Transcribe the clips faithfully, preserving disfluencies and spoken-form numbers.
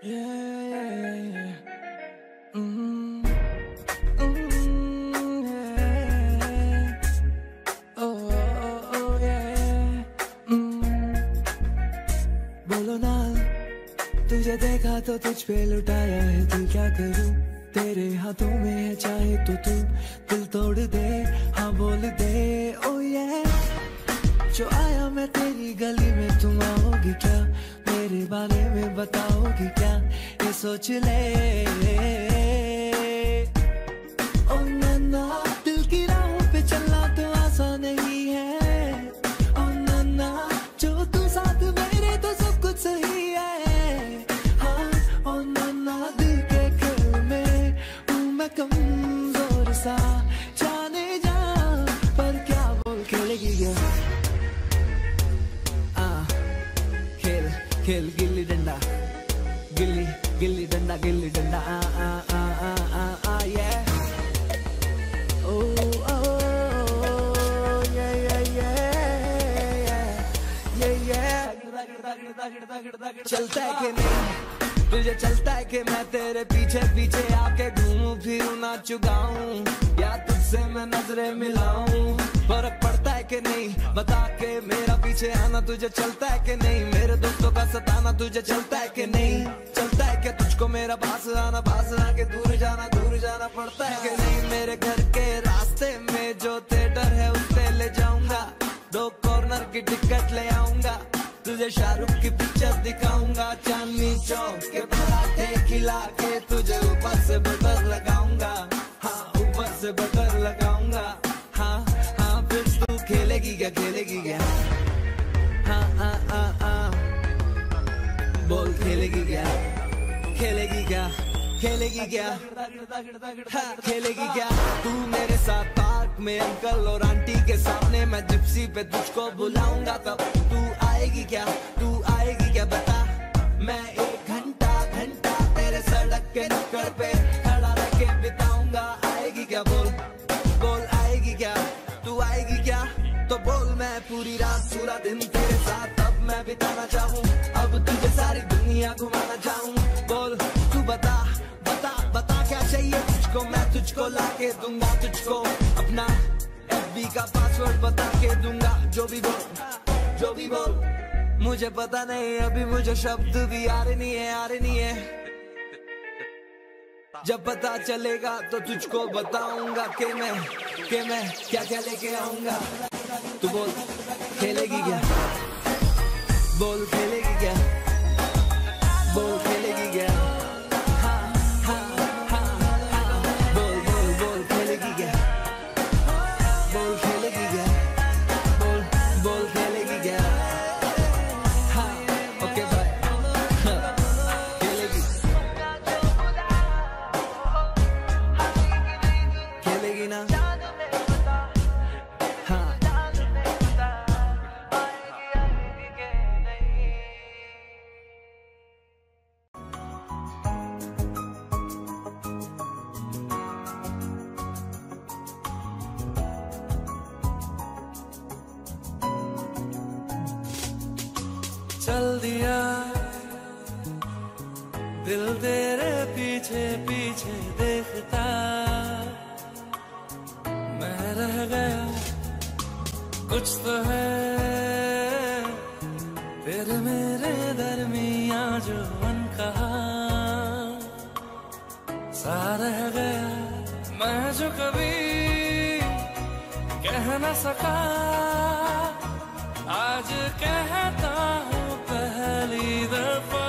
Yeah, yeah, yeah. Mm, mm, yeah. Oh, oh, oh, yeah. Mm. बोलो ना, तुझे देखा तो तुझ पे लुटाया है दिल, क्या करूं तेरे हाथों में है, चाहे तो तू दिल तोड़ दे, हाँ बोल दे। ओ ये जो आया मैं तेरी गली में, तुम आओगी क्या, मेरे बारे में बताओगी क्या, ये सोच ले। ओ नन्ना, दिल की राहों पे चलना तो आसान नहीं है। ओ नन्ना, जो तू साथ मेरे तो सब कुछ सही है। हाँ ओ नन्ना, दिल के खेल में हूँ मैं कमजोर सा, जाने जा पर क्या बोल खेलेगी क्या। खेल गिल्ली डंडा, गिल्ली गिल्ली डंडा, गिल्ली डंडा, आ आ आ आ आ आ ये ओ ओ ये ये ये ये ये चलता है कि नहीं तुझे, चलता है कि मैं तेरे पीछे पीछे आके घूमूं फिरूं नाचूं गाऊं, या तुझसे मैं नजरें मिलाऊं। फर्क पड़ता है कि नहीं बता के, मेरा पीछे आना तुझे चलता है कि नहीं, मेरे दोस्तों का सताना तुझे चलता है कि नहीं, चलता है क्या तुझको मेरा पास आना, पास आके दूर जाना, दूर जाना पड़ता है कि नहीं। मेरे घर के रास्ते में जो थिएटर है उस पे ले जाऊंगा, दो कॉर्नर की टिकट ले आऊंगा, तुझे शाहरुख की पिक्चर दिखाऊंगा, चांदनी चौक के पराठे खिला के तुझे ऊपर से बटर लगाऊंगा, हाँ ऊपर से बटर लगाऊंगा। हाँ हाँ फिर तू खेलेगी क्या, खेलेगी क्या, हाँ हाँ हाँ हाँ बोल खेलेगी क्या, खेलेगी क्या, खेलेगी क्या, हाँ खेलेगी क्या। तू मेरे साथ पार्क में अंकल और आंटी के सामने, मैं जिप्सी पे तुझको बुलाऊंगा, तब तू आएगी क्या, तू आएगी क्या बता। मैं एक घंटा घंटा तेरे सड़क के नुक्कड़ पे खड़ा रह के बिताऊंगा, आएगी क्या बोल, बोल आएगी क्या, तू आएगी क्या तो बोल। मैं पूरी रात पूरा दिन तेरे साथ अब मैं बिताना चाहूँ, अब तुझे सारी दुनिया घुमाना चाहूँ, बोल तू बता बता बता क्या चाहिए तुझको, मैं तुझको लाके दूंगा, तुझको अपना एफ बी का पासवर्ड बता के दूंगा। जो भी बोल जो भी बोल, मुझे पता नहीं अभी मुझे शब्द भी आ रहे नहीं है, आ रहे नहीं है। जब पता चलेगा तो तुझको बताऊंगा कि मैं कि मैं क्या क्या लेके आऊंगा। तू बोल खेलेगी क्या, बोल खेलेगी क्या, बोल खेलेगी क्या, हाँ हाँ हाँ हाँ बोल बोल बोल खेलेगी क्या, बोल खेलेगी क्या, बोल बोल खेलेगी क्या, हाँ ओके बाय, खेलेगी खेलेगी ना, हाँ चल दिया दिल तेरे पीछे पीछे देखता, मैं रह गया कुछ तो है तेरे मेरे दरमियां जो अनकहा सा रह गया, मैं जो कभी कह न सका आज कहता हूँ पहली दफा।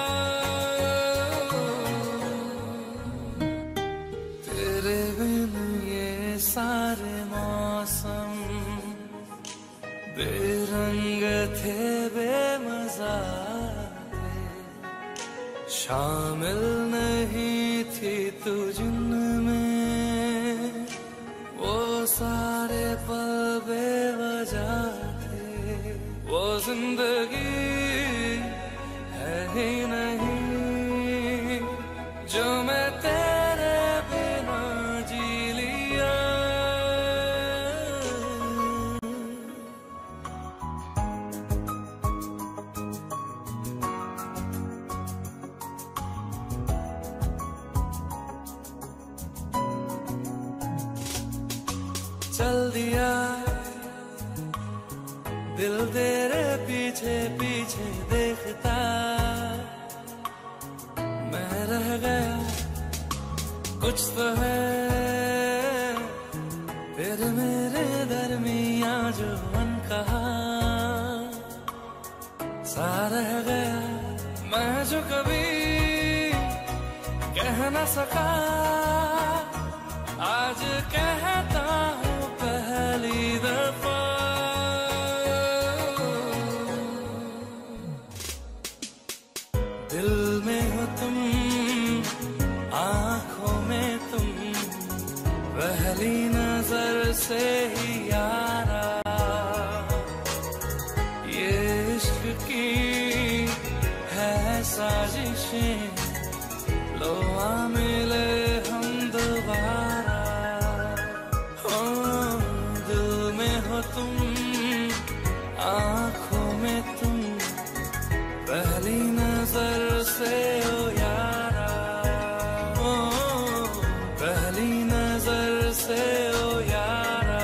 तेरे बिन ये सारे मौसम बेरंग थे, बेमजा थे, शामिल नहीं थी तू जिनमें, वो सारे पल बेवजह थे, वो जिंदगी है ही नहीं जो मैं तेरे बिना जी लिया। चल दिया दिल तेरे पीछे पीछे देखता मैं रह गया कुछ तो है तेरे मेरे दरमिया जो अनकहा सा रह गया मैं जो कभी कह न सका आज कहता हूँ पहली दफा दिल में हो तुम आँखों में तुम पहली नजर से ही यारा ये इश्क की है साजिशें लो आ मिले हम दोबारा हो दिल में हो तुम आँखों में तुम पहली नजर से ओ यारा ओ पहली नजर से ओ यारा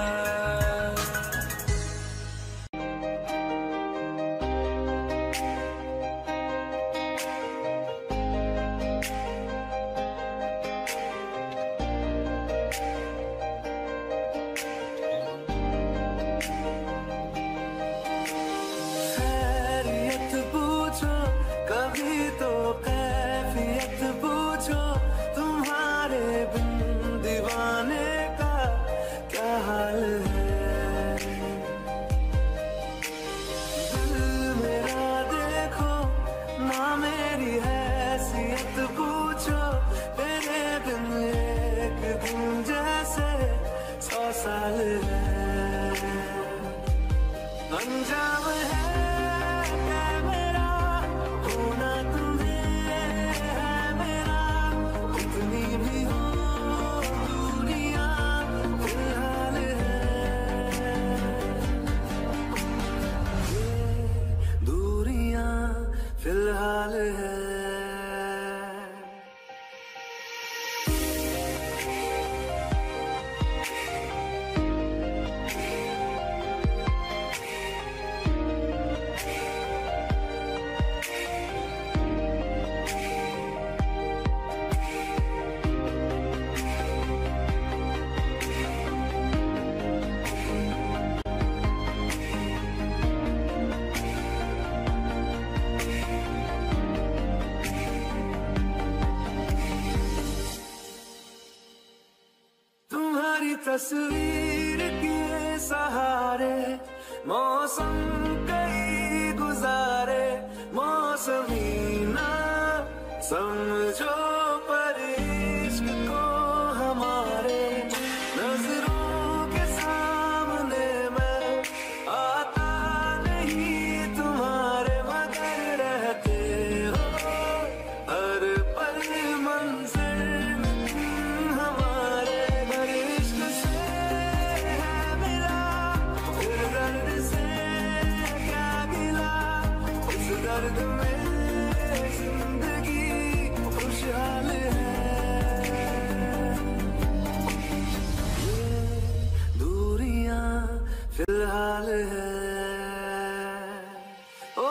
तस्वीर के सहारे मौसम कई गुजारे मौसमी ना समझो पर इश्क को हमारे नजरों के सामने मैं आता नहीं तुम्हारे मगर रहते हो हर पल मंजिल हमारे दर्द में जिंदगी खुशहाल है ये दूरियां फिलहाल है ओ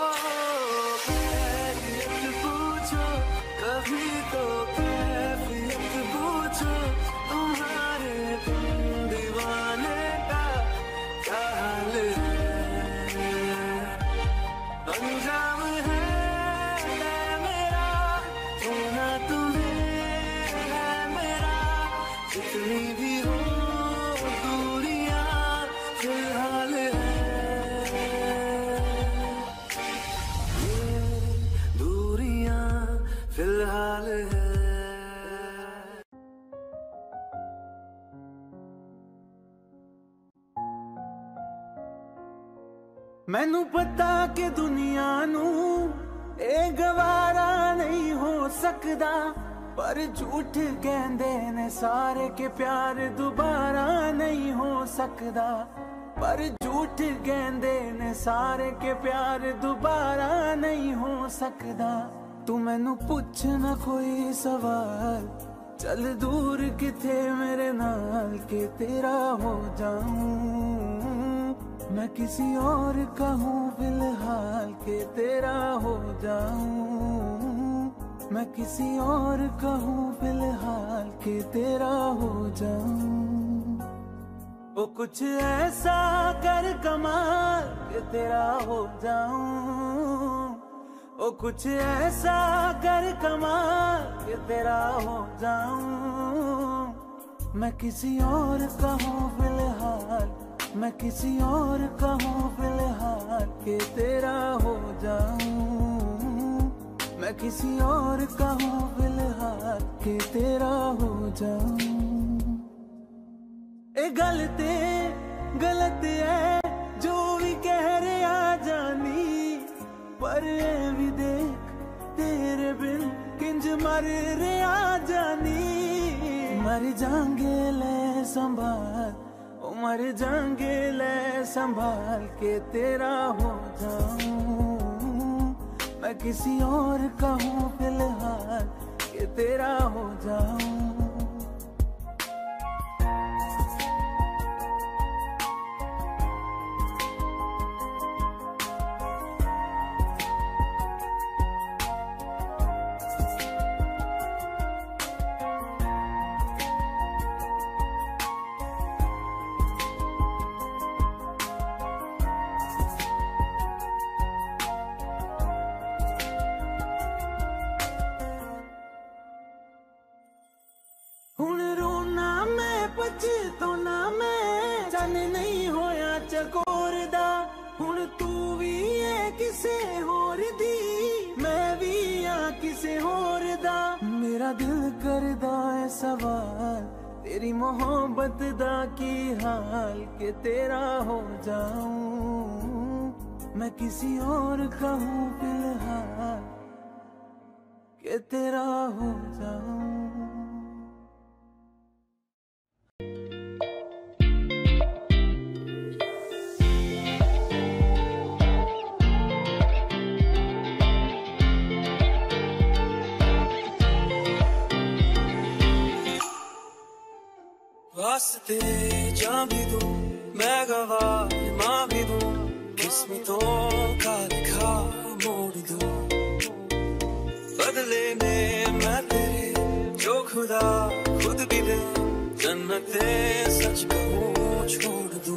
कैफियत पूछो कभी तो कैफियत पूछो तुम्हारे तुम दीवाने का क्या हाल है अंजाम जितनी भी हो दूरियां फिलहाल है ये दूरियां फिलहाल है मैनू पता कि दुनिया नू ए गवारा नहीं हो सकदा पर झूठ कहंदे ने सारे के प्यार दोबारा नहीं हो सकदा पर झूठ कहंदे ने सारे के प्यार दोबारा नहीं हो सकदा तू मैनू पुछ ना कोई सवाल चल दूर किथे मेरे नाल के तेरा हो जाऊं, मैं किसी और का हूँ फिलहाल के तेरा हो जाऊं, मैं किसी और का हूँ फिलहाल के तेरा हो जाऊं। ओ कुछ ऐसा कर कमाल के तेरा हो जाऊं, ओ कुछ ऐसा कर कमाल के तेरा हो जाऊं, मैं किसी और का हूँ फिलहाल, मैं किसी और का हूँ फिलहाल के तेरा हो जाऊं, मैं किसी और का हूँ फिलहाल के तेरा हो जाऊं। ए गलते गलत है जो भी कह रहे आ जानी, पर ए भी देख तेरे बिन किंज मर रे आ जानी। मर जाएंगे ले संभाल, ओ मर जाएंगे ले संभाल के तेरा हो जाऊं, मैं किसी और का हूँ फिलहाल के तेरा हो जाऊं। तो ना मैं जाने नहीं होया चकोर दा, हुण तू भी है किसे होर दी, मैं भी हाँ किसे होर दा। मेरा दिल करदा है सवाल तेरी मोहब्बत दा की हाल के तेरा हो जाऊं, मैं किसी और का हूँ फिलहाल के तेरा हो जाऊं। वास्ते जा भी दूं मैं गवाह माँ भी दूं, किस्मतों का लिखा मोड़ दूं, बदले में मैं तेरे जो खुदा खुद भी दे, जन्नते सच कहूँ छोड़ दूं।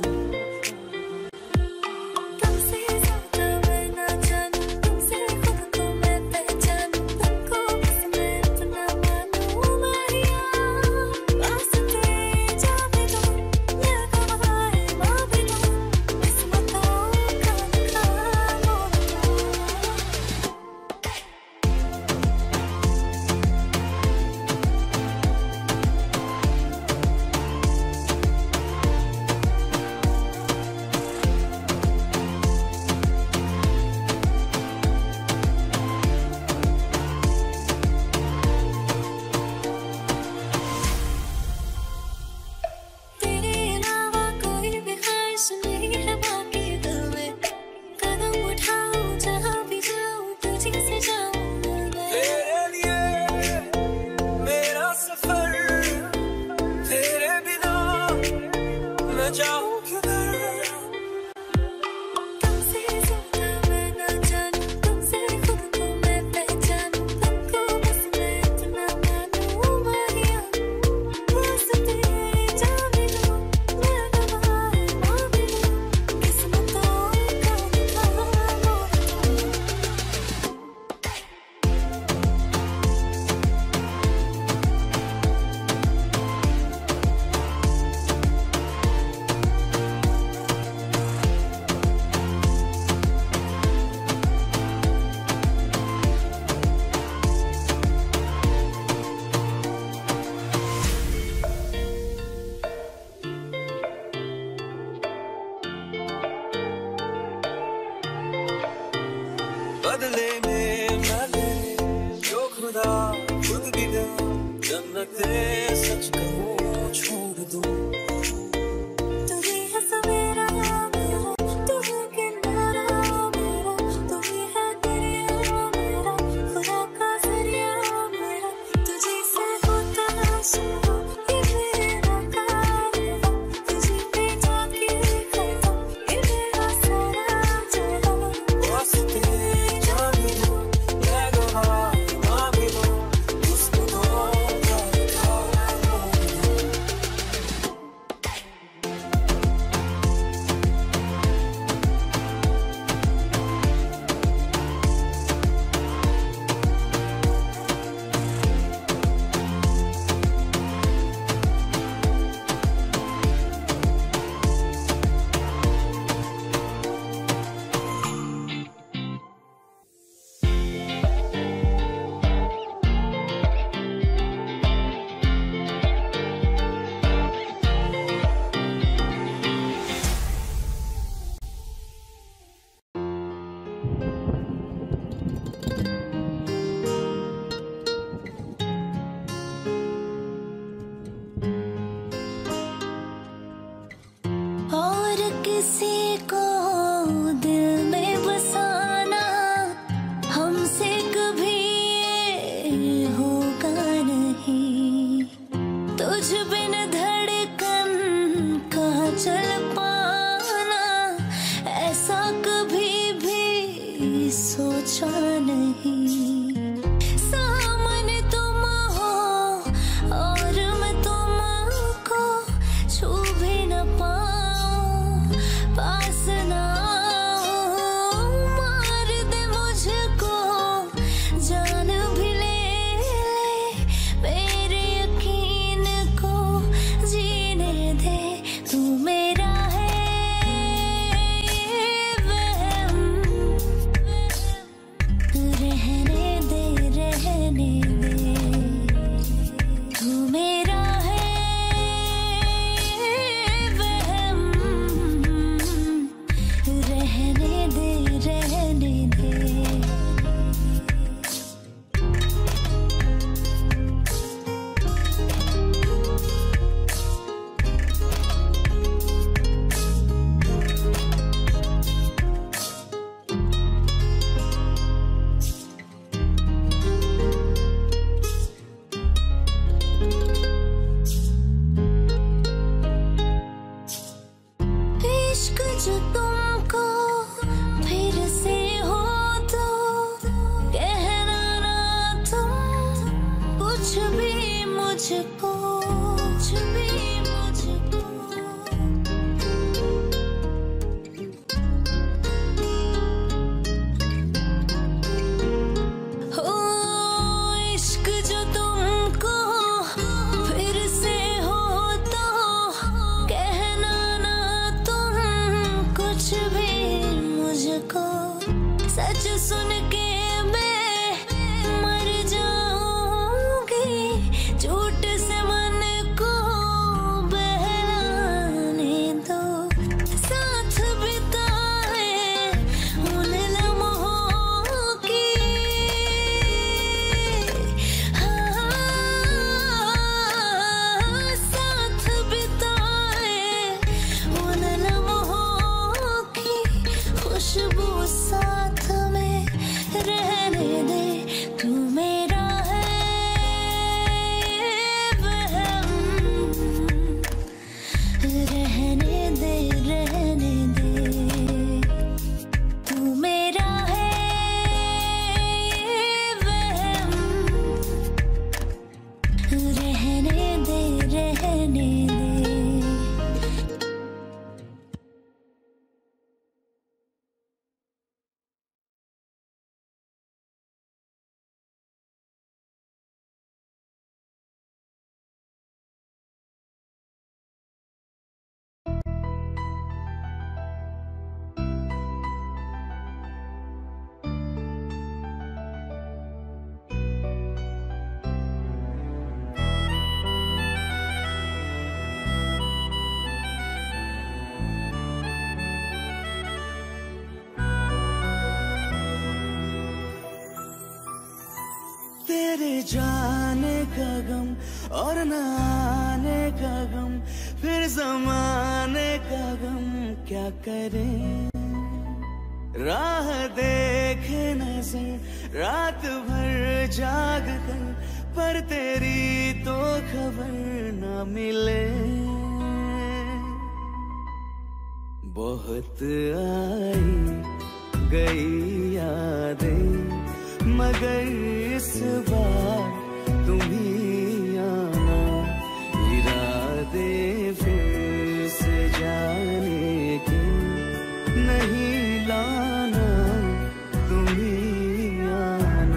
किसी को दिल में बसाना हमसे कभी ये होगा नहीं। तुझ बिन धड़कन का चल पाना ऐसा कभी भी सोचा नहीं। सामने तुम हो और मैं तुमको छू भी न पाऊं, पास ना आओ, मार दे मुझको जान भी ले ले, मेरे यकीन को जीने दे। तू मेरा है ये वहम, रहने दे रहने दे। तू मेरा है ये वहम, रहने दे रहने दे। इश्क जो तुमको फिर से हो तो कहना ना तुम कुछ भी मुझको, कुछ भी मुझको। हो इश्क जो तुमको फिर से हो तो कहना ना तुम कुछ भी मुझको। सच सुन के मैं मर जाऊंगी, झूठ से मन को बहलाने दो। साथ बिताए उन लम्हों की, हाँ, साथ बिताए उन लम्हों की खुशबू साथ में रहने दे। तू मेरा है ये वहम, रहने दे रहने दे। तू मेरा है ये वहम, रहने दे रहने दे। तेरे जाने का गम और न आने का गम, फिर जमाने का गम क्या करें। राह देखे नजर रात भर जाग कर, पर तेरी तो खबर न मिले। बहुत आई गई यादें, मगर इस बार तुम ही आना। इरादे फिर से जाने के नहीं लाना, तुम ही आना।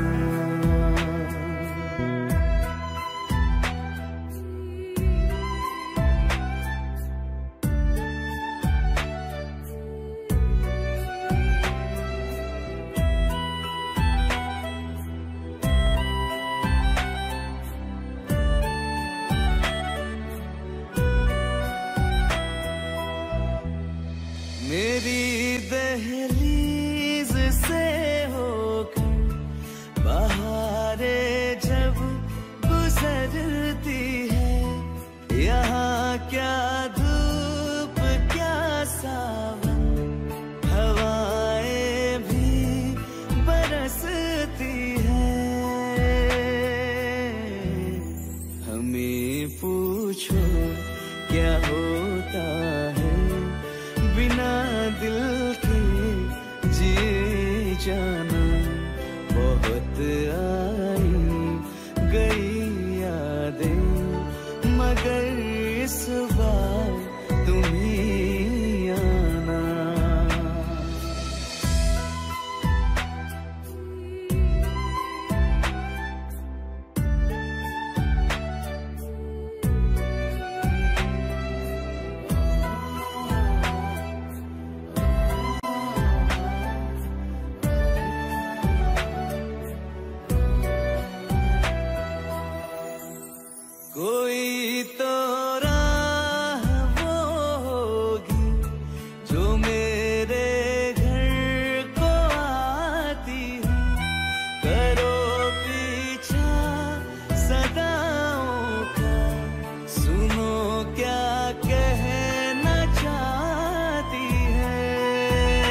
मेरी दहलीज से होकर बहारें जब गुजरती है, यहाँ क्या धूप क्या सावन, बिना दिल के जिए जाना बहुत आई गई यादें, मगर इस बार तुम ही आना। कोई तो राह वो होगी जो मेरे घर को आती है, करो पीछा सदाओं का, सुनो क्या कहना चाहती है।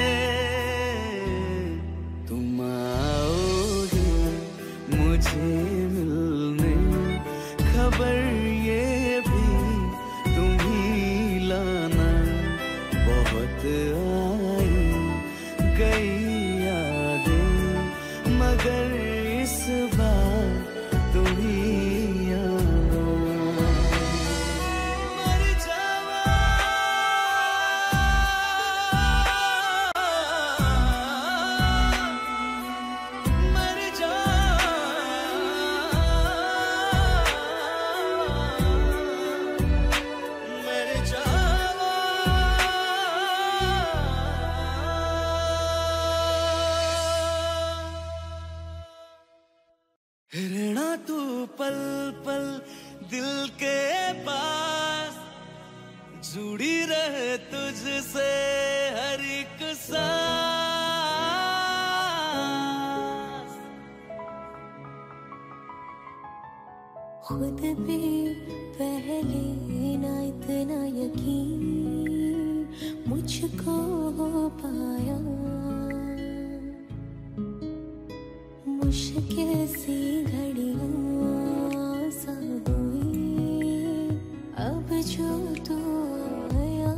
तुम आओगे मुझे मिलने, खबर ये भी तुम ही लाना, बहुत आई गई यादें, मगर इस बार तुम ही आना। मर जावा मर जा रहना तू पल पल दिल के पास, जुड़ी रहे तुझसे हर एक सांस। खुद भी पहले ना इतना यकीन मुझको हो पाया, मुश्किल सी घड़ियां सा हुई अब जो तू आया।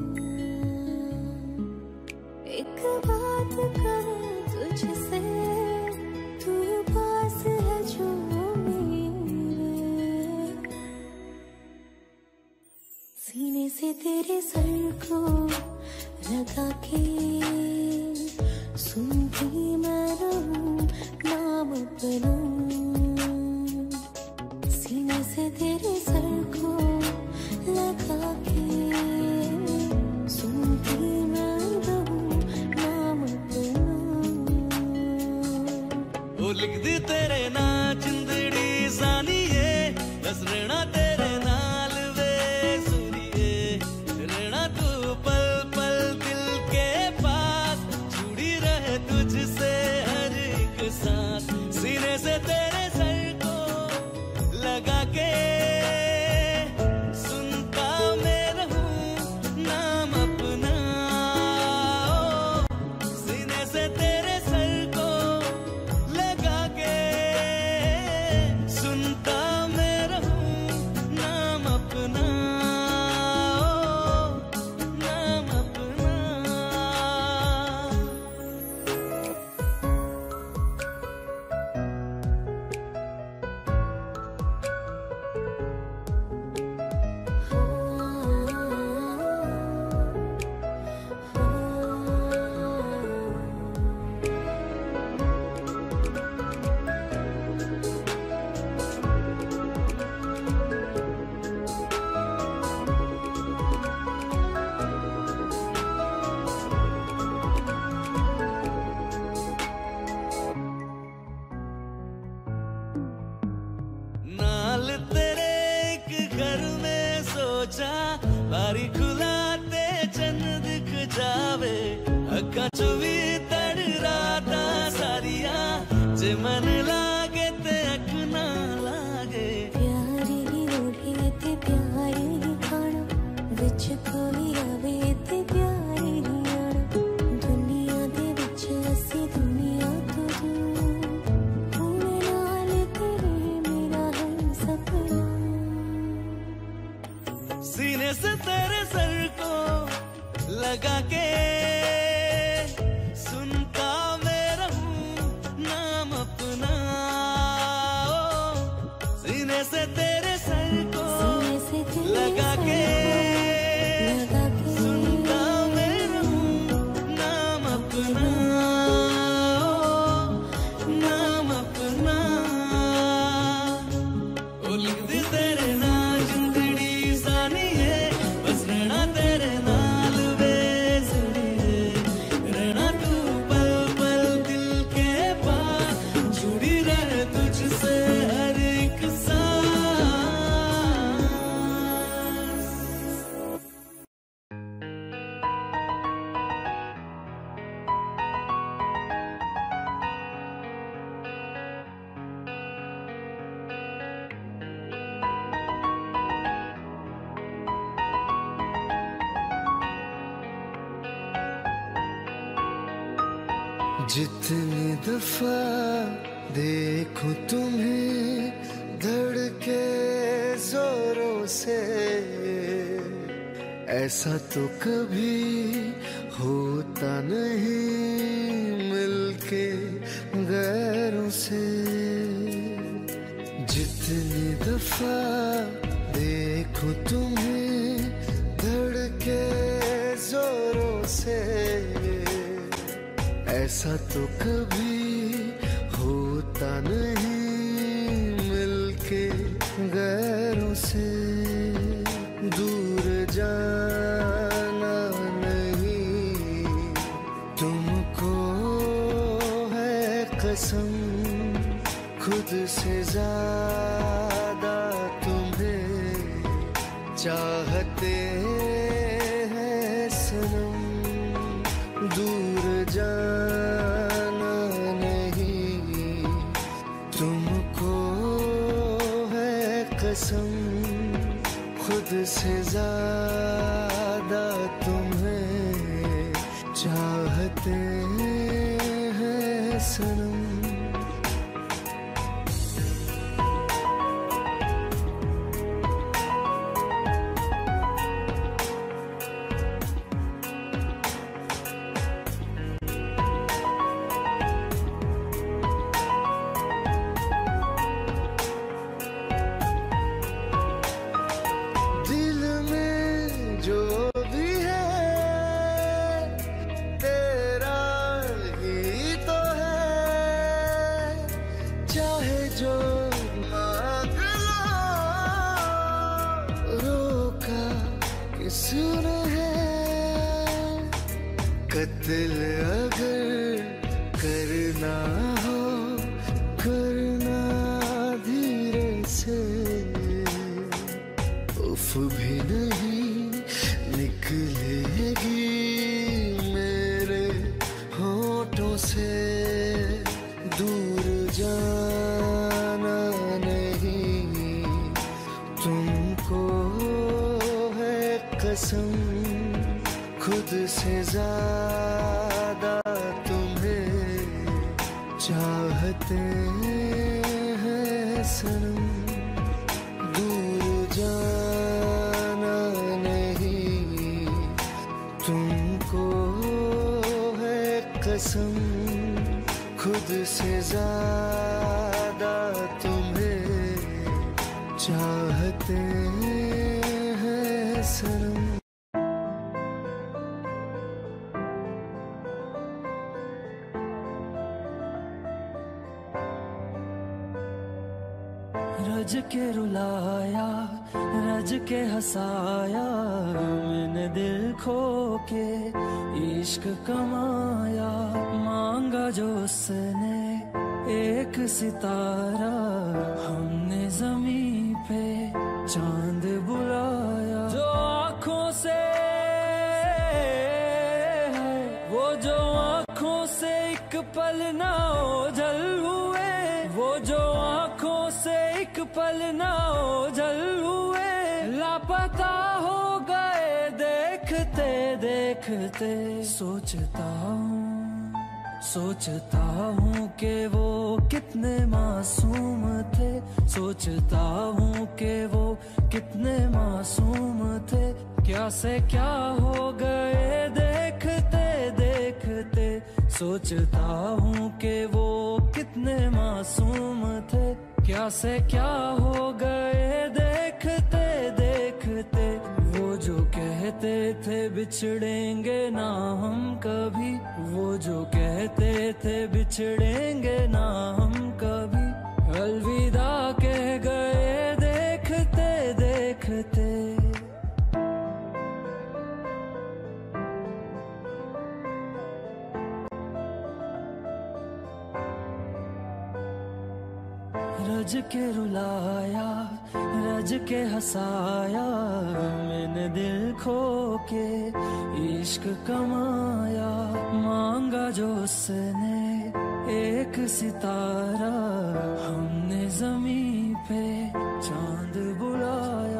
एक बात कहूं तुझसे, तू पास है जो मेरे, सीने से तेरे सर को लगा के सुनती मैं रहूं नाम अपना, सीने से तेरे सर को लगा के सुनती मैं रहूं नाम अपना। वो लिख दी तेरे ना जिंदड़ी जानिए, बस रहना तेरे नाल वे सुनिए, रहना तू पल पल दिल के पास, जुड़ी रहे तुझसे हर एक सांस। सीने से तेरे सर को लगा के सुनता मैं रहूं नाम अपना, सीने से तेरे सर को लगा के सुनता मैं रहूं नाम अपना, नाम अपना। नाल तेरे एक घर में सोचा, बारी खुलाते चंद दिख जावे, अखा चुवी तड़ राता सारिया, जे मन लागे ते अख ना लागे। प्यारी रोटी ते प्यारी खाना, विच कोई आवे ते प्यारी आना, दुनिया दे विच असी दुनिया तो दूर, हुण नाल तेरे मेरा है सपना। सीने से तेरे सर को लगा के जितनी दफा देखूं तुम्हें धड़के जोरों से, ऐसा तो कभी होता नहीं मिलके गैरों से। जितनी दफा देखूं तुम्हें धड़के जोरों से, ऐसा तो कभी होता नहीं मिलके गैरों से। दूर जाना नहीं तुमको है कसम, खुद से ज्यादा तुम्हें चाहते हैं सनम। दूर जाना नहीं तुमको है कसम, खुद से ज्यादा तुम्हें चाहते हैं सनम। दिल अगर करना हो करना धीरे से, उफ भी नहीं निकलेगी मेरे होठों से। दूर जाना नहीं तुमको है कसम, खुद से ज्यादा तुम्हें चाहते हैं सनम। दूर जाना नहीं तुमको है कसम, खुद से ज्यादा तुम्हें चाहते हैं सनम। रज के रुलाया रज के हंसाया, मैंने दिल खो के इश्क कमाया। मांगा जो उसने एक सितारा, हमने जमीन पे चांद बुलाया। जो आँखों से है वो जो आँखों से एक पल ना ओझल हुए, वो जो आँखों से एक पल ना ओझल हुए। लापता हो गए देखते देखते, सोचता हूँ सोचता हूँ कि वो कितने मासूम थे। सोचता हूँ कि वो कितने मासूम थे। क्या से क्या हो गए देखते देखते, सोचता हूँ कि वो कितने मासूम थे। क्या से क्या हो गए देखते देखते। वो जो कहते थे बिछड़ेंगे ना हम कभी, वो जो कहते थे बिछड़ेंगे ना हम कभी, अलविदा कह गए देखते देखते। रज के रुलाया रज के हंसाया, मैंने दिल खो के इश्क कमाया। मांगा जो उसने एक सितारा, हमने जमीन पे चांद बुलाया।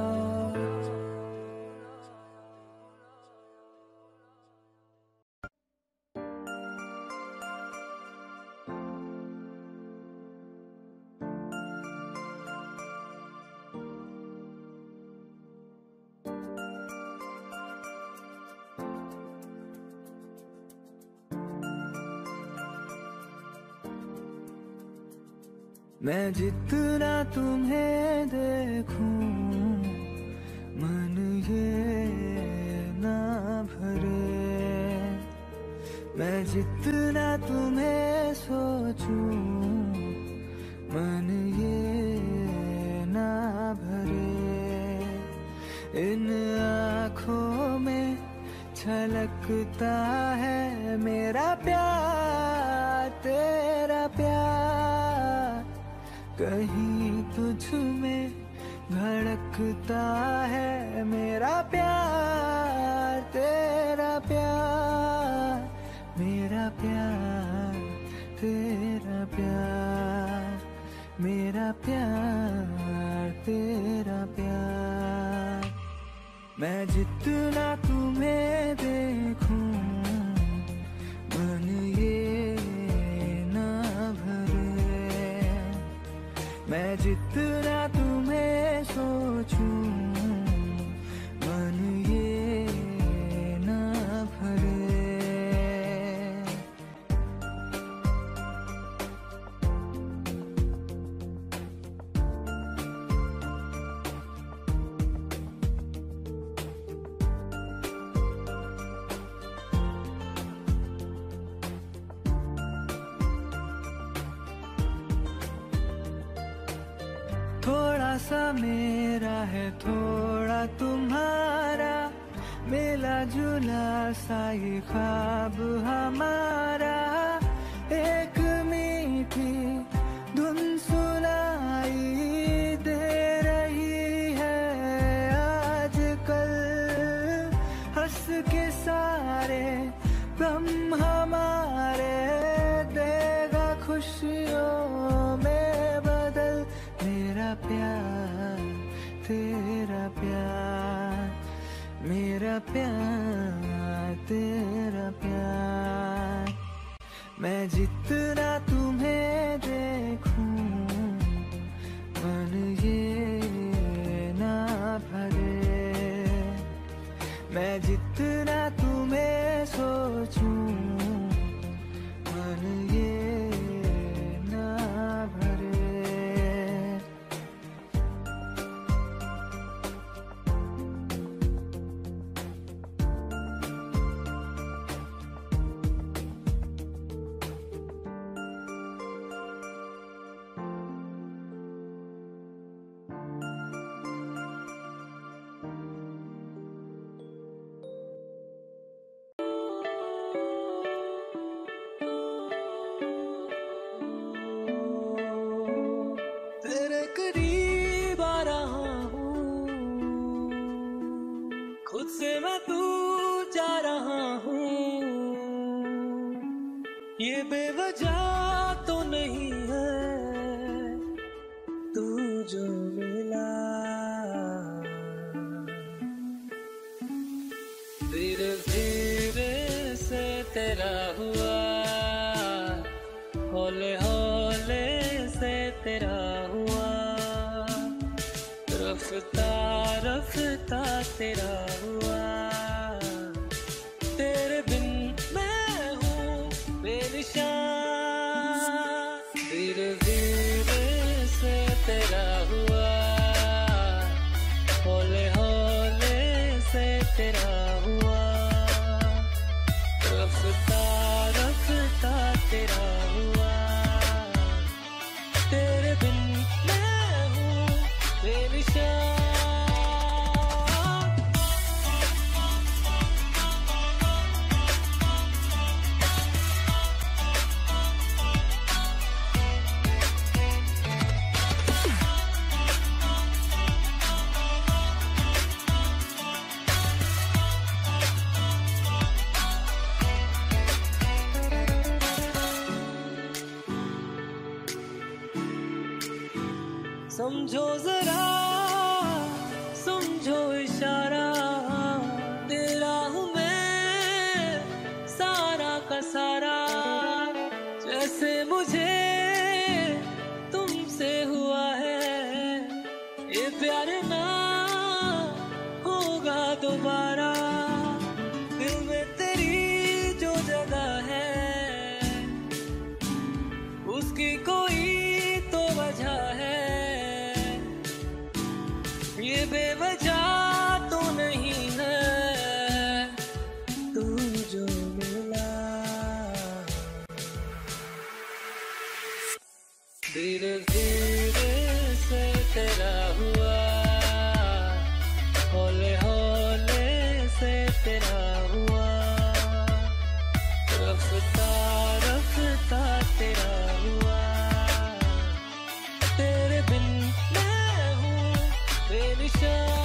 मैं जितना तुम्हें देखूं मन ये ना भरे, मैं जितना तुम्हें सोचूं मन ये ना भरे। इन आँखों में छलकता है मेरा प्यार तेरा प्यार, कहीं तुझ में धड़कता है मेरा प्यार तेरा प्यार, मेरा प्यार तेरा प्यार, मेरा प्यार तेरा प्यार। मैं जितना तुम्हें देखूं मन ये ना भरे, मैं जितना तुम्हें सोचूं मन ये ना भरे। थोड़ा सा मेरा है थोड़ा तुम्हारा, मिला जुला सा ये ख्वाब हमारा। एक मीठी धुन सुनाई दे रही है आजकल, हंस के सारे गम हमारे देगा खुशियों में बदल। मेरा प्यार तेरा प्यार, मेरा प्यार तेरा प्यार। मैं जितना तुम्हें देखूं मन ये ना भरे, मैं जितना तुम्हें सोचूं मन ये ना भरे। खुद से मैं तू जा रहा हूँ, ये बेवजह तो नहीं है तू जो मिला। धीरे धीरे से तेरा हुआ, हौले हौले से तेरा हुआ, रफ्ता रफ्ता तेरा हुआ। तेरे बिन मैं हूँ बेनिशान, धीरे धीरे से तेरा हुआ, हौले हौले से तेरा हुआ, रफ्ता रफ्ता तेरा हुआ। तेरे बिन मैं हूँ बेनिशान। समझो जरा समझो इशारा, तेरा हूँ मैं सारा का सारा। जैसे मुझे तुमसे हुआ है ये प्यार ना होगा दोबारा। दिल में तेरी जो जगह है उसकी कोई तो धीरे धीरे से तेरा हुआ, हौले हौले से तेरा हुआ, रफ्ता रफ्ता तेरा हुआ, तेरे बिन मैं हूँ बेनिशान।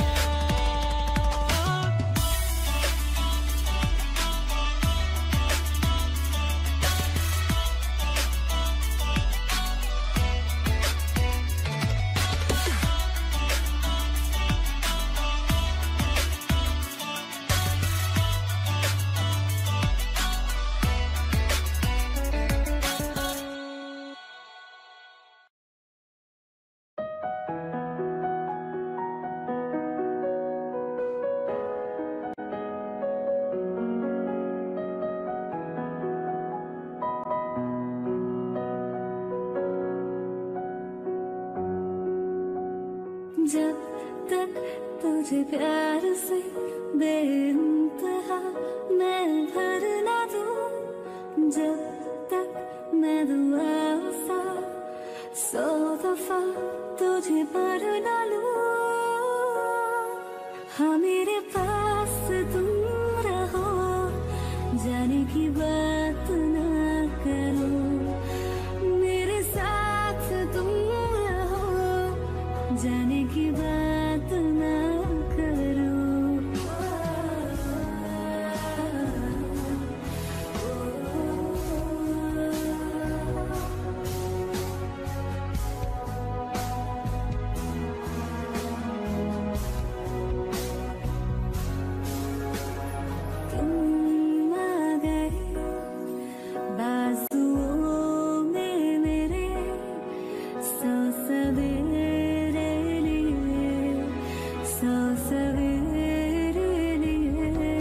जब तक तुझे प्यार से बेइंतहा मैं भर ना दूं, जब तक मैं दुआ सा सौ दफा तुझे पर ना लूं, हाँ मेरे पास तुम रहो, जाने की बात ना करो, मेरे साथ तुम रहो, जाने की बात ना करो। तुम आ गए बाजुओं में मेरे, सौ सवेरे लिए, सौ सवेरे लिए,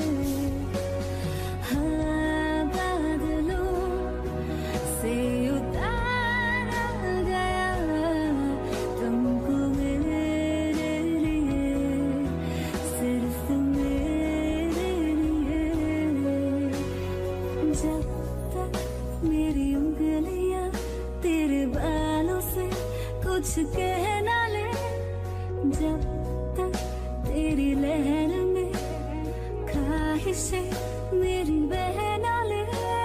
हाँ बादलों से उतारा गया तुमको मेरे लिए, सिर्फ मेरे लिए। जब तक मेरी उंगलियां तेरे बालों से कुछ कह ना ले, जब तक तेरी लहर में ख्वाहिशें मेरी बह ना ले,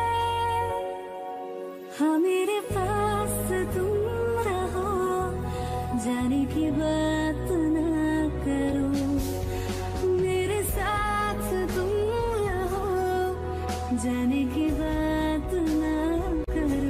हाँ मेरे पास तुम रहो, जाने की बात ना करो, मेरे साथ तुम रहो, जाने की बात ना करो।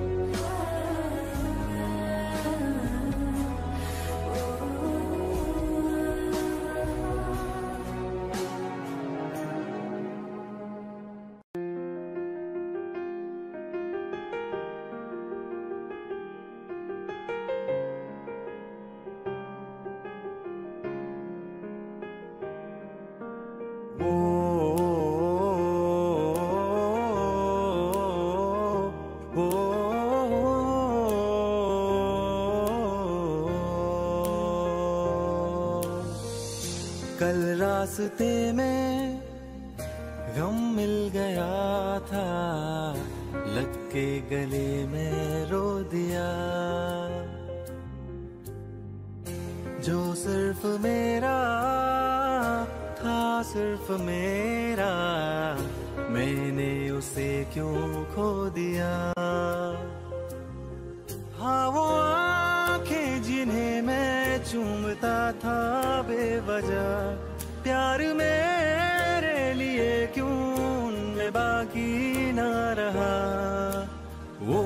कल रास्ते में गम मिल गया था, लग के गले में रो दिया, जो सिर्फ मेरा था सिर्फ मेरा, मैंने उसे क्यों खो दिया। हाँ वो आंखें जिन्हें मैं चूमता था बेवजह, प्यार मेरे लिए क्यों उनमें बाकी ना रहा। वो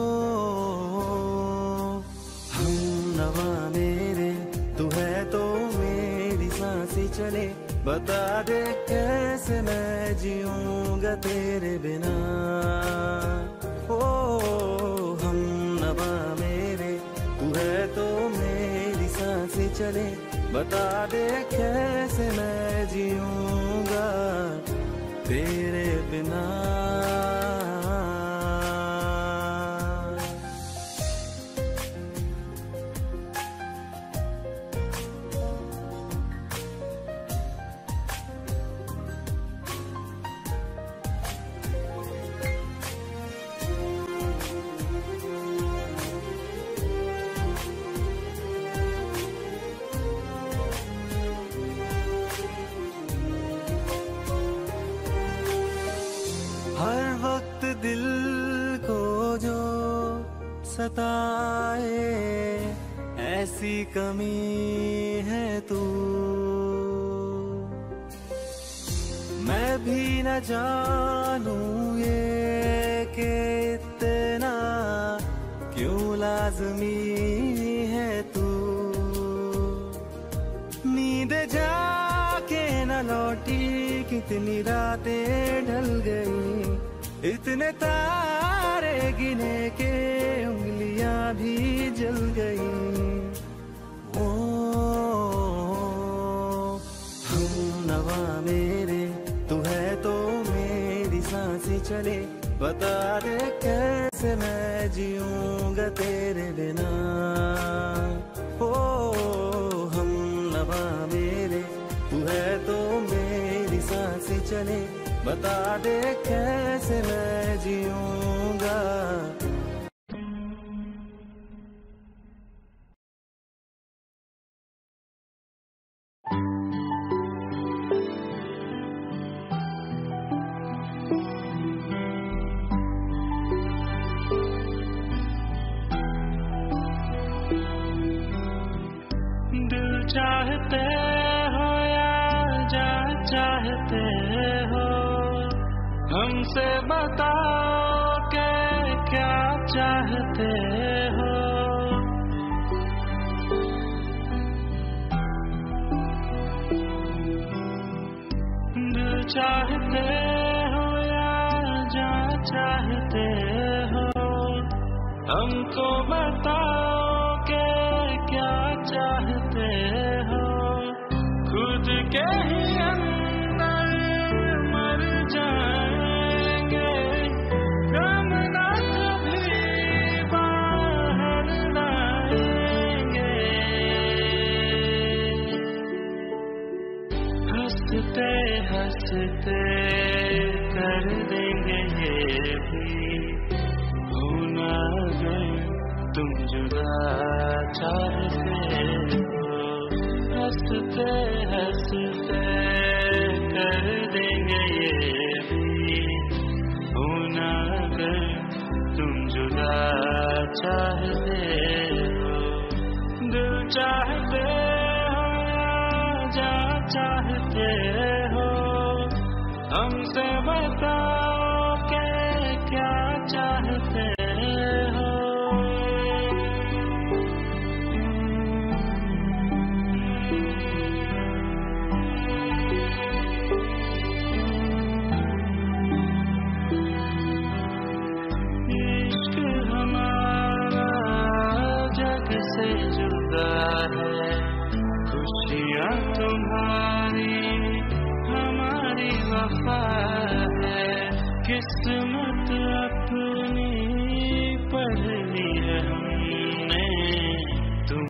हम नवा मेरे तू है तो मेरी सांसें चले, बता दे कैसे मैं जीऊंगा तेरे बिना। ओ हम नवा मेरे तू है तो मेरी सांसें चले, बता दे कैसे मैं जीऊंगा तेरे बिना। हर वक्त दिल को जो सताए ऐसी कमी है तू। मैं भी न जानूं ये कि इतना क्यों लाज़मी है तू। नींद जाके न लौटी कितनी रातें ढल गई, इतने तारे गिने के उंगलियां भी जल गई। ओ हम नवा मेरे तू है तो मेरी सांसें चले, बता दे कैसे मैं जीऊंगा तेरे बिना। ओ हम नवा मेरे तू है तो मेरी सांसें चले, बता दे कैसे मैं जीऊंगा। दिल चाहते हो या जान चाहते हो, हमसे बताओ के क्या चाहते हो। दिल चाहते हो या जान चाहते हो, हमको बताओ के क्या चाहते हो। खुद के ही अंदर मर जाएंगे, गम ना कभी बाहर लाएंगे। हंसते हंसते कर देंगे ये भी, होना अगर तुम जुदा चाहते हो। हंसते हंसते कर देंगे ये भी, होना अगर तुम जुदा चाहते हो। दिल चाहते हो या जा चाहते हो, हमसे बताओ के क्या चाहते हो। इश्क हमारा जग से जुदा है, खुशियाँ तुम्हारी हमारी वफा है। किस्मत अपनी पढ़ ली है हमने, तुम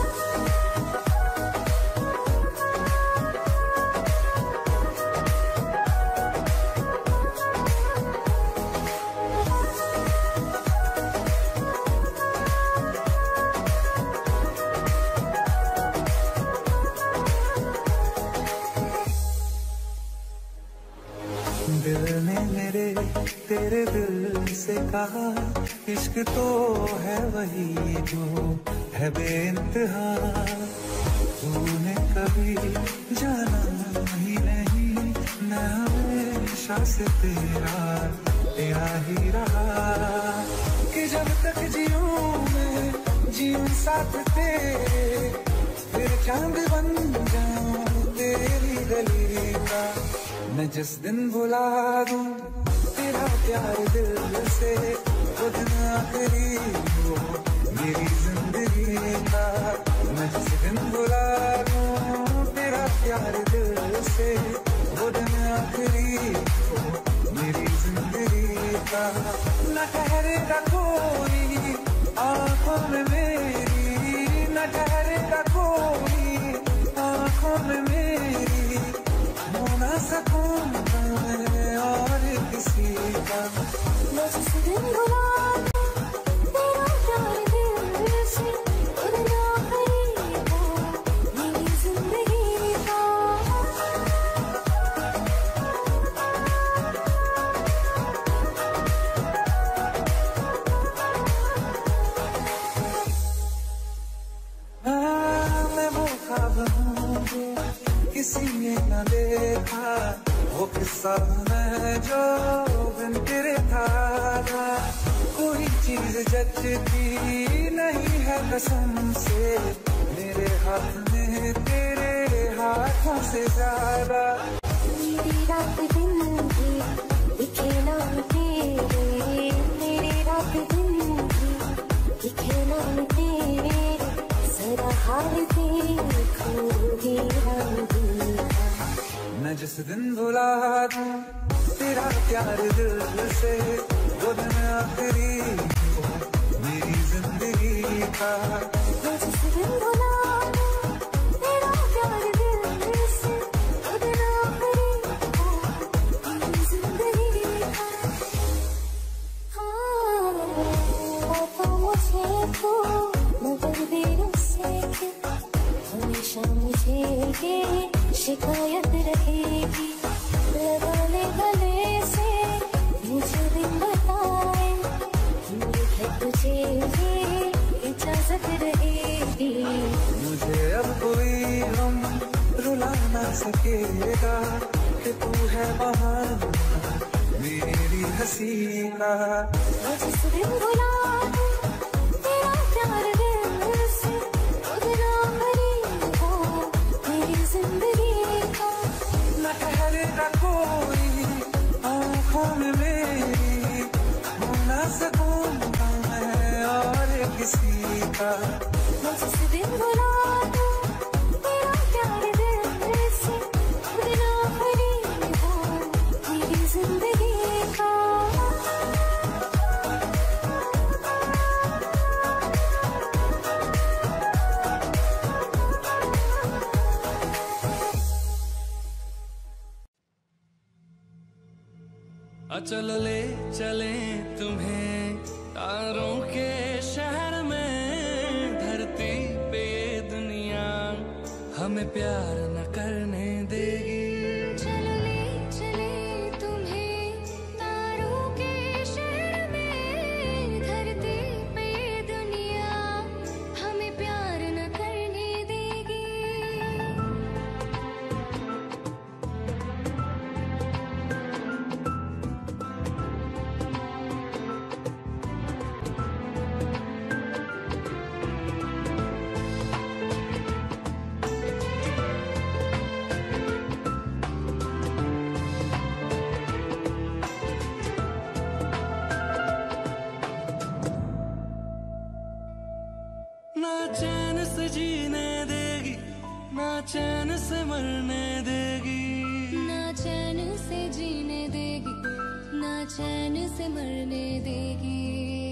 दिल ने मेरे तेरे दिल से कहा, इश्क तो है वही जो है बेइंतहा। तूने कभी जाना ही नहीं, मैं हमेशा से तेरा तेरा ही रहा। कि जब तक जीऊं मैं जीऊं साथ तेरे, फिर चांद बन जाऊं तेरी गली का। मैं जिस दिन भुला दूं तेरा प्यार दिल से, वो दिन आखिरी हो मेरी जिंदगी का। मैं जिस दिन भुला दूं तेरा प्यार दिल से, वो दिन आखिरी हो मेरी जिंदगी का। न ठहरेगा कोई आंखों में मेरी, न ठहरेगा कोई आंखों में मेरी। हो ना सकूंगा मैं और किसी का, बस इस दिन भुला तेरा प्यार दिल से, वो दिन आखिरी हो मेरी जिंदगी का। सा मैं जो बिन तेरे था, कोई चीज जचती नहीं है कसम से, मेरे हाथ में तेरे हाथों से ज्यादा। मेरी रात दिन भी दिखे नाम तेरे, मेरी रात दिन भी दिखे नाम तेरे, जरा हाल देखूंगी हम दुनिया। मैं जिस दिन भुला दूं तेरा प्यार दिल से, वो दिन आखिरी हो मेरी जिंदगी का। मैं जिस दिन भुला दूं तेरा प्यार दिल से, वो दिन आखिरी हो मेरी जिंदगी का। हाँ, तो मुझे तो मगर देर से हमेशा मुझे ये शिकायत रहेगी, लगा ले गले से मुझे दिन बताए, है तुझे ये इजाजत रहेगी। मुझे अब कोई हम रुला ना सकेगा, कि तू है बहाना मेरी हंसी का। मैं जिस दिन भुला दूं तेरा प्यार दिल से, वो दिन आखिरी हो मेरी जिंदगी का। न ठहरेगा कोई आँखों में मेरी, हो ना सकूंगा मैं और किसी का। मैं जिस दिन भुला दूं तेरा प्यार दिल से, वो दिन आखिरी हो मेरी जिंदगी का। चल ले चले तुम्हें तारों के शहर में, धरती पे ये दुनिया हमें प्यार न करने देगी। चलो ले चले तुम्हें तारों के शहर में, धरती पे ये दुनिया हमें प्यार न करने देगी। ना चैन से जीने देगी, ना चैन से मरने देगी, ना चैन से जीने देगी, ना चैन से मरने देगी।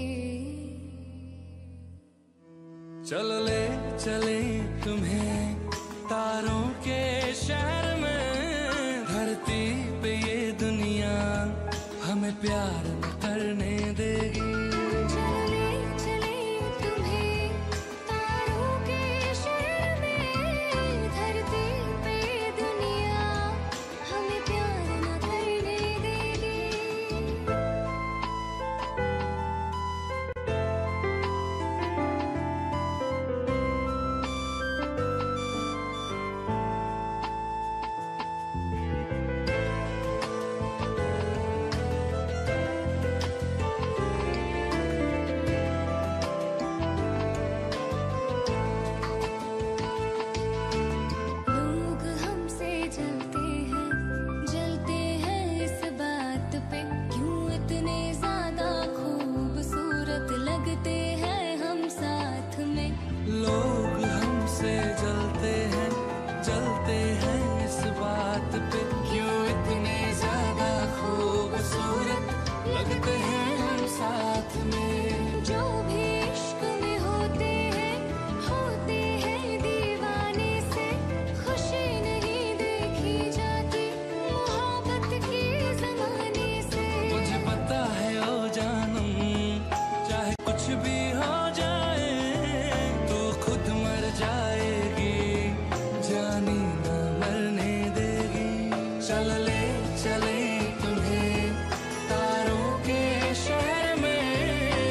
चल ले चले तुम्हें तारों के शहर में, धरती पे ये दुनिया हमें प्यार न करने देगी। चलो ले चले तुम्हें तारों के शहर में, धरती पे ये दुनिया हमें प्यार न करने देगी। लोग हमसे जलते हैं, जलते हैं इस बात पे, क्यों इतने ज्यादा खूबसूरत लगते हैं हम साथ में। लोग हमसे जलते हैं, जलते हैं इस बात पे, क्यों इतने ज्यादा खूबसूरत लगते हैं हम साथ में। जो भी इश्क में होते हैं, होते हैं दीवाने से, खुशी नहीं देखी जाती मोहब्बत के जमाने से। मुझे पता है ओ जानम, चाहे कुछ भी हो जाए, तो खुद मर जाएगी, जानी न मरने देगी। चल ले चले तुम्हें तारों के शहर में,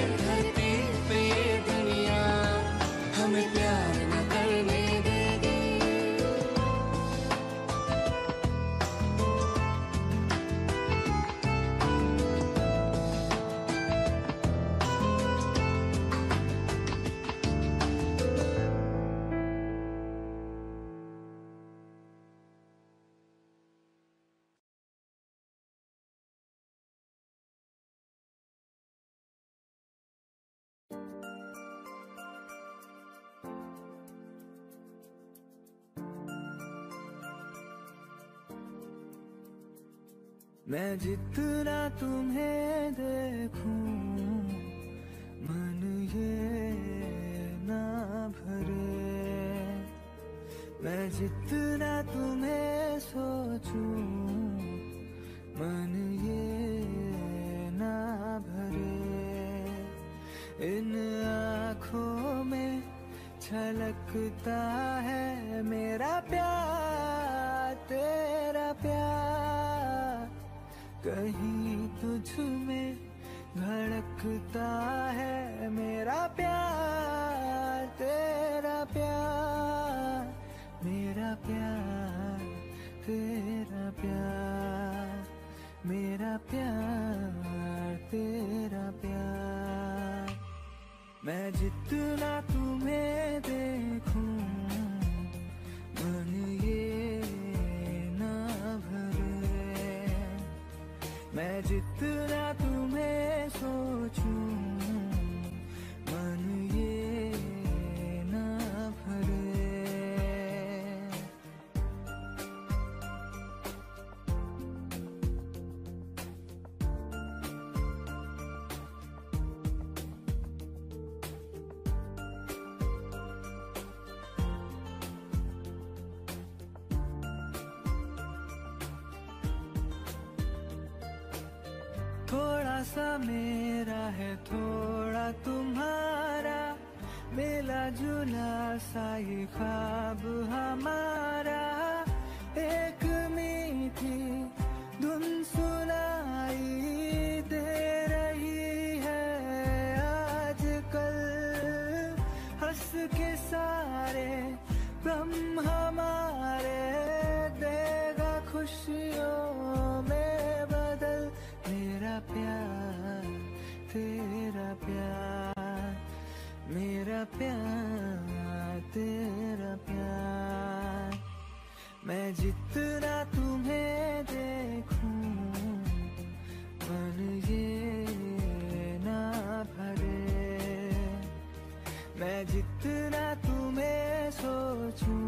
मैं जितना तुम्हें देखूं मन ये ना भरे, मैं जितना तुम्हें सोचूं मन ये ना भरे। इन आँखों में छलकता है मेरा प्यार, तेरा प्यार, कहीं तुझ में धड़कता है मेरा प्यार, तेरा प्यार, मेरा प्यार, तेरा प्यार, मेरा प्यार, तेरा प्यार। मैं जितना तुम्हें देखूं मन ये ना भरे, मैं जितना तुम्हें सोचूं मन ये ना भरे। थोड़ा सा मेरा है थोड़ा तुम्हारा, मिला जुला सा ये ख्वाब हमारा। एक मीठी धुन सुनाई दे रही है आजकल, हंस के सारे गम हमारे देगा खुशियों में बदल। मेरा प्यार, तेरा प्यार, मेरा प्यार, तेरा प्यार। मैं जितना तुम्हें देखूं मन ये ना भरे, मैं जितना तुम्हें सोचूं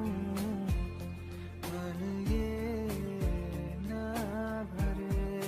मन ये ना भरे।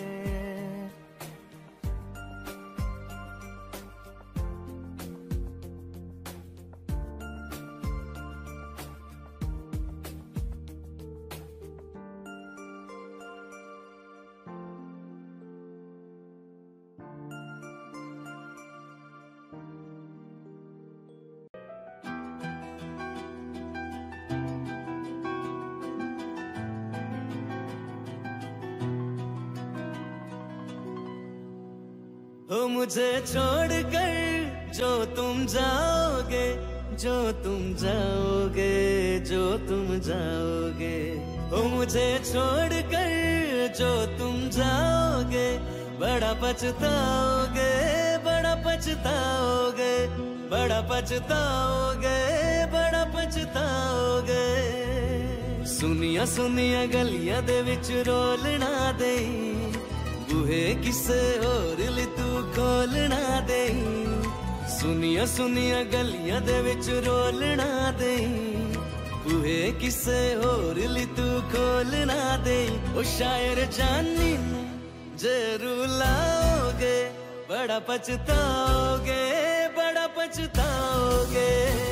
हो मुझे छोड़कर जो तुम जाओगे, जो तुम जाओगे, जो तुम जाओगे। हो मुझे छोड़कर जो तुम जाओगे, बड़ा पछताओगे, बड़ा पछताओगे, बड़ा पछताओगे, बड़ा पछताओगे। सुनिया सुनिया गलियां दे विच रोलना दे, बूहे किसे होर ली तू खोलना दे। सुनिया सुनिया गलियां दे विच रोलना दे, बूहे किसे होर ली तू खोलना दे। ओ शायर जानी जे रुलाओगे, बड़ा पछताओगे, बड़ा पछताओगे।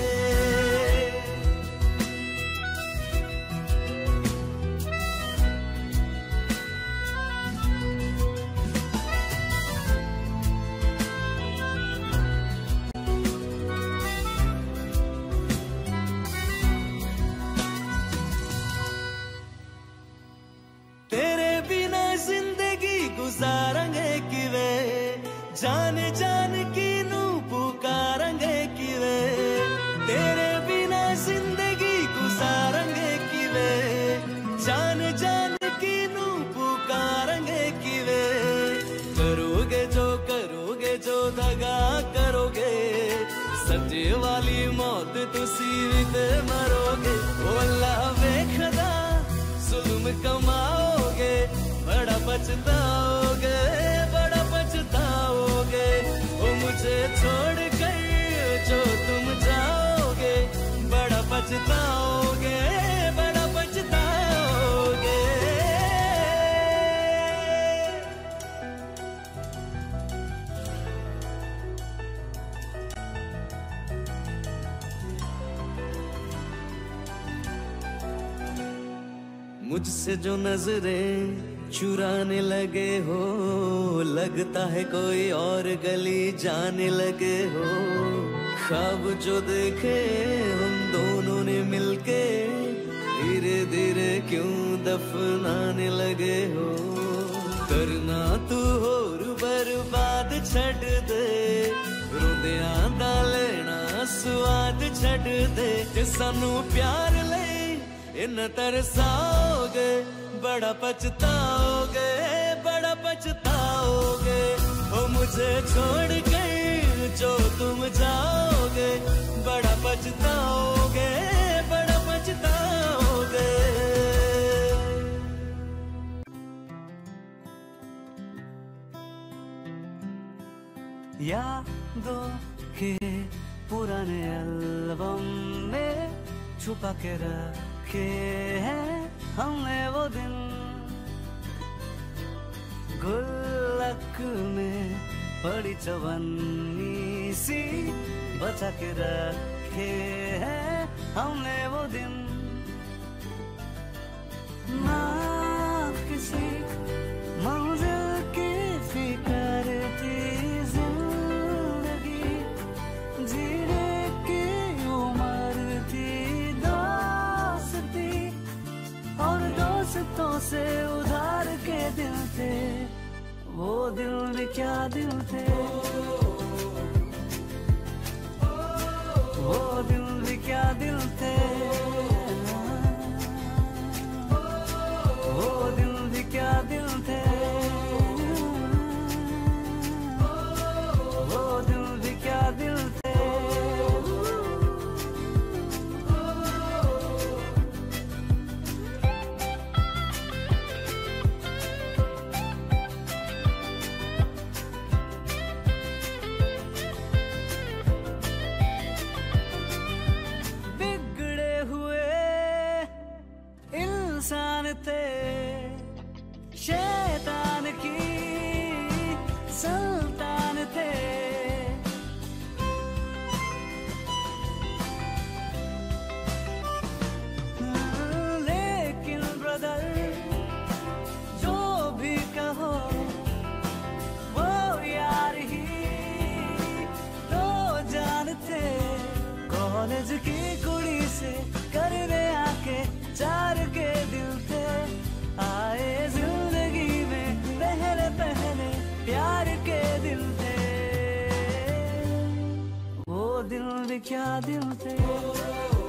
गुजारेंगे किवे जान जान की नू पुकारेंगे किवे, तेरे बिना जिंदगी गुजारेंगे किवे जान जान की नू पुकारेंगे किवे। करोगे जो करोगे जो दगा करोगे, सजे वाली मौत तुसी भी ते मरोगे। ओ अल्लाह वेखदा जुल्म कमाओगे, बड़ा पछताओगे, बड़ा पछताओगे। ओ मुझे छोड़ कर पछताओगे, बड़ा पछताओगे। मुझसे जो नजरें चुराने लगे हो, लगता है कोई और गली जाने लगे हो। ख्वाब जो देखे हम दोनों ने मिलके, धीरे धीरे क्यों दफनाने लगे हो। करना तू होर बर्बाद छड़ दे, रोंदियां दा लेना स्वाद छड़ दे। जे सानू प्यार ले इन तरसाओगे, बड़ा पछताओगे, बड़ा पछताओगे। ओ मुझे छोड़ कर जो तुम जाओगे, बड़ा पछताओगे, बड़ा पछताओगे। यादों के पुराने एल्बम में छुपा के रखे हैं हमने वो दिन, गुल्लक में पड़ी चवन्नी सी बचा के रखे हैं हमने वो दिन। ना किसी मंजिल की फिक्र थी, जिंदगी जीने की उम्र थी, दोस्ती और दोस्तों से उधार के दिल थे। वो दिल भी क्या दिल थे, वो दिल भी क्या दिल थे, वो दिल भी क्या दिल थे, वो दिल भी क्या दिल थे। थे शैतान की सुल्तान थे, लेकिन ब्रदर जो भी कहो, वो यार ही तो जान थे। कॉलेज की कुड़ी से करने आके चार के दिल थे, आए जिंदगी में पहले पहले प्यार के दिल थे। वो दिल भी क्या दिल थे।